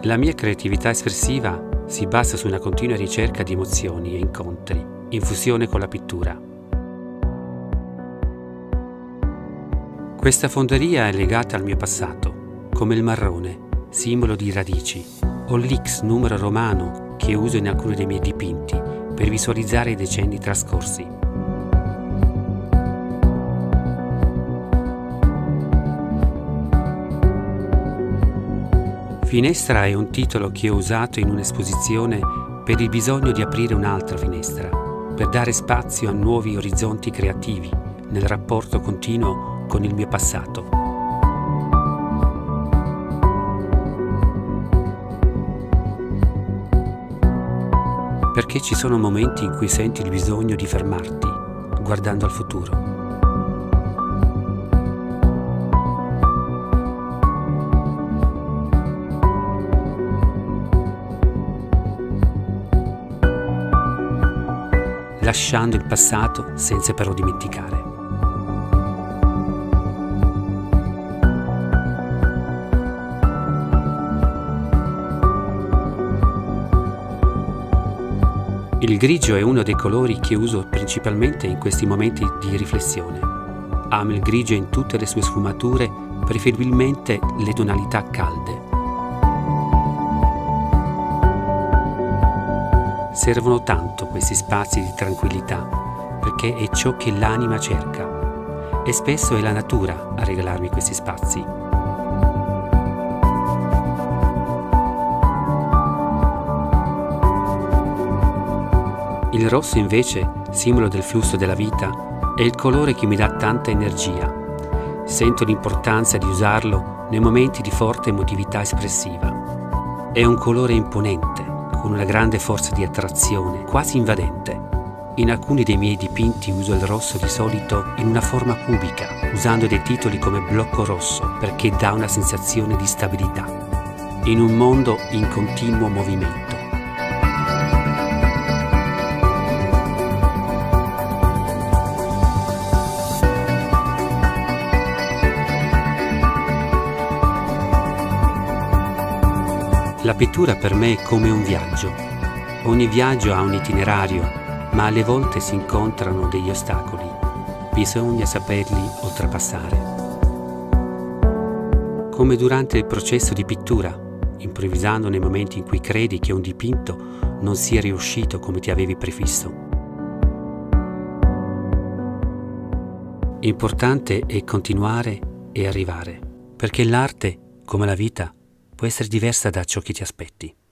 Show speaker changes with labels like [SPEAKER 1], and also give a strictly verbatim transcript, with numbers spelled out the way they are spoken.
[SPEAKER 1] La mia creatività espressiva si basa su una continua ricerca di emozioni e incontri, in fusione con la pittura. Questa fonderia è legata al mio passato, come il marrone, simbolo di radici, o l'X numero romano che uso in alcuni dei miei dipinti per visualizzare i decenni trascorsi. Finestra è un titolo che ho usato in un'esposizione per il bisogno di aprire un'altra finestra, per dare spazio a nuovi orizzonti creativi nel rapporto continuo con il mio passato. Perché ci sono momenti in cui senti il bisogno di fermarti, guardando al futuro. Lasciando il passato senza però dimenticare. Il grigio è uno dei colori che uso principalmente in questi momenti di riflessione. Amo il grigio in tutte le sue sfumature, preferibilmente le tonalità calde. Servono tanto questi spazi di tranquillità, perché è ciò che l'anima cerca, e spesso è la natura a regalarmi questi spazi. Il rosso invece, simbolo del flusso della vita, è il colore che mi dà tanta energia. Sento l'importanza di usarlo nei momenti di forte emotività espressiva. È un colore imponente, con una grande forza di attrazione, quasi invadente. In alcuni dei miei dipinti uso il rosso di solito in una forma cubica, usando dei titoli come blocco rosso, perché dà una sensazione di stabilità, in un mondo in continuo movimento. La pittura per me è come un viaggio. Ogni viaggio ha un itinerario, ma alle volte si incontrano degli ostacoli. Bisogna saperli oltrepassare. Come durante il processo di pittura, improvvisando nei momenti in cui credi che un dipinto non sia riuscito come ti avevi prefisso. Importante è continuare e arrivare, perché l'arte, come la vita, può essere diversa da ciò che ti aspetti.